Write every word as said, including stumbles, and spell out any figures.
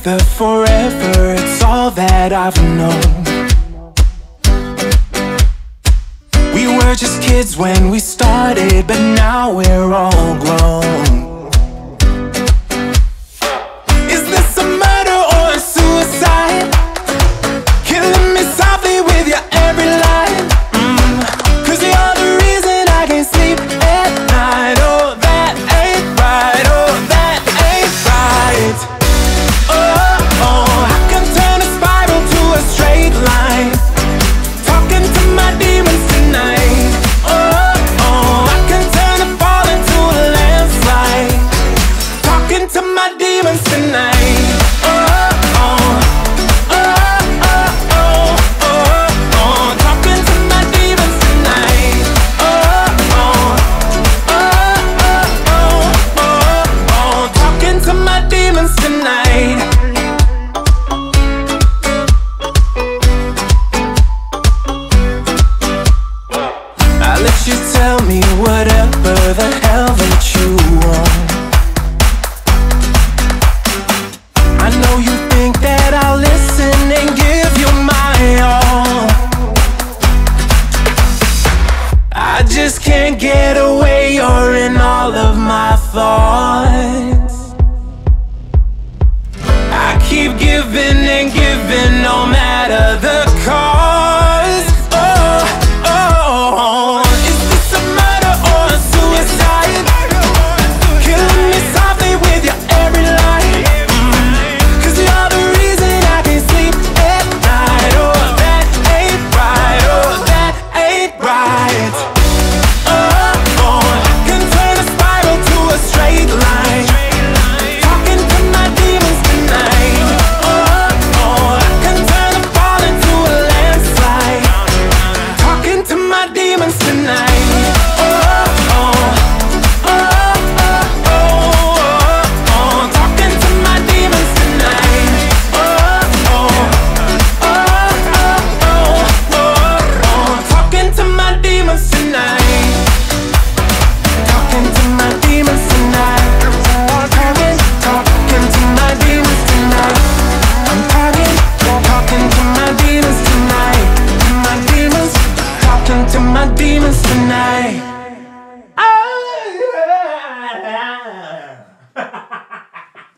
together forever, it's all that I've known. We were just kids when we started, but now we're all grown. Is this a murder or a suicide? Killing me softly with your every line. mm. Cause you're the reason I can't sleep at night. Oh, that ain't right, oh, that ain't right. Oh, oh, I can turn a spiral to a straight line. Talking to my demons tonight. Oh, oh, I can turn a fall into a landslide. Talking to my demons tonight. Oh, oh, oh, oh, oh, oh, oh. Talking to my demons tonight. Oh, oh, oh, oh, oh, oh, oh. Talking to my demons tonight. I let you tell me whatever the hell that you want. I know you think that I'll listen and give you my all. I just can't get away, you're in all of my thoughts.